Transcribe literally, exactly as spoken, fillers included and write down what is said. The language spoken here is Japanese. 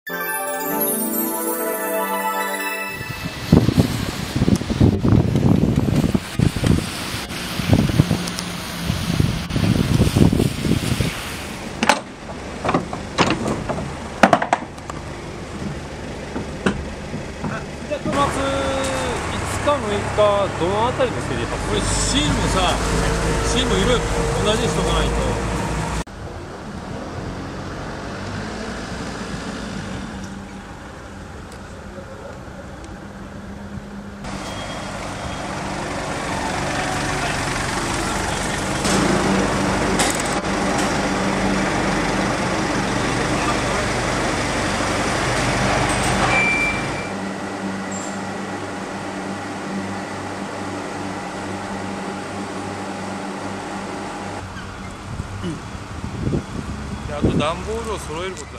むいかどのあたりのセリフ？ これ芯もさ、芯も色同じにしとかないと。であと段ボールを揃えることだ。